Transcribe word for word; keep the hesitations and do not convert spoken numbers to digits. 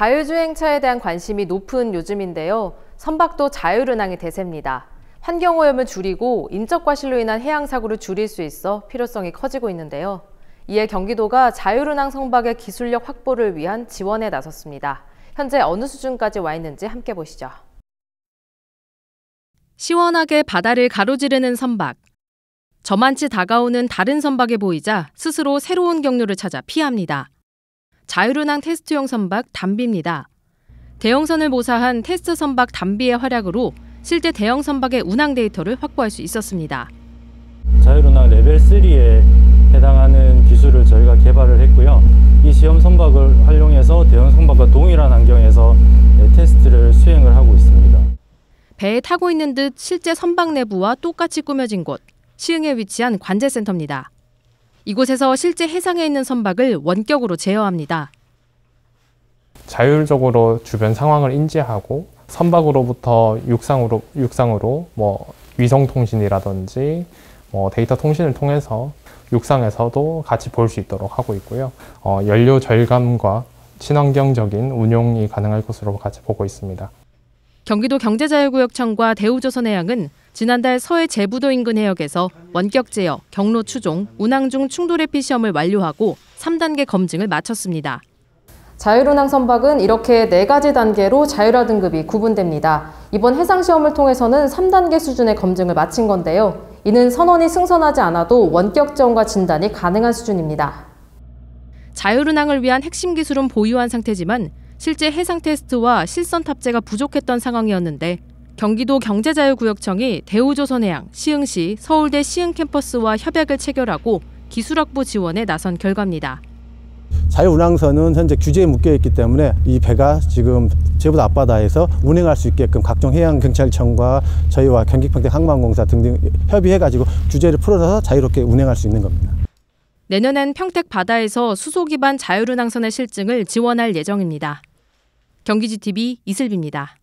자율주행차에 대한 관심이 높은 요즘인데요. 선박도 자율운항이 대세입니다. 환경오염을 줄이고 인적과실로 인한 해양사고를 줄일 수 있어 필요성이 커지고 있는데요. 이에 경기도가 자율운항 선박의 기술력 확보를 위한 지원에 나섰습니다. 현재 어느 수준까지 와 있는지 함께 보시죠. 시원하게 바다를 가로지르는 선박. 저만치 다가오는 다른 선박에 보이자 스스로 새로운 경로를 찾아 피합니다. 자율운항 테스트용 선박 담비입니다. 대형선을 모사한 테스트 선박 담비의 활약으로 실제 대형 선박의 운항 데이터를 확보할 수 있었습니다. 자율운항 레벨 삼에 해당하는 기술을 저희가 개발을 했고요. 이 시험 선박을 활용해서 대형 선박과 동일한 환경에서 테스트를 수행을 하고 있습니다. 배에 타고 있는 듯 실제 선박 내부와 똑같이 꾸며진 곳, 시흥에 위치한 관제센터입니다. 이곳에서 실제 해상에 있는 선박을 원격으로 제어합니다. 자율적으로 주변 상황을 인지하고 선박으로부터 육상으로, 육상으로 뭐 위성 통신이라든지 뭐 데이터 통신을 통해서 육상에서도 같이 볼 수 있도록 하고 있고요. 어, 연료 절감과 친환경적인 운용이 가능할 것으로 같이 보고 있습니다. 경기도 경제자율구역청과 대우조선해양은 지난달 서해 제부도 인근 해역에서 원격 제어, 경로 추종, 운항 중 충돌 회피 시험을 완료하고 삼 단계 검증을 마쳤습니다. 자율운항 선박은 이렇게 네 가지 단계로 자율화 등급이 구분됩니다. 이번 해상시험을 통해서는 삼 단계 수준의 검증을 마친 건데요. 이는 선원이 승선하지 않아도 원격 지원과 진단이 가능한 수준입니다. 자율운항을 위한 핵심 기술은 보유한 상태지만 실제 해상 테스트와 실선 탑재가 부족했던 상황이었는데 경기도 경제자율구역청이 대우조선해양, 시흥시, 서울대 시흥 캠퍼스와 협약을 체결하고 기술 확보 지원에 나선 결과입니다. 자율운항선은 현재 규제에 묶여있기 때문에 이 배가 지금 제부도 앞바다에서 운행할 수 있게끔 각종 해양경찰청과 저희와 경기평택항만공사 등등 협의해가지고 규제를 풀어서 자유롭게 운행할 수 있는 겁니다. 내년엔 평택 바다에서 수소 기반 자율운항선의 실증을 지원할 예정입니다. 경기지티비 이슬비입니다.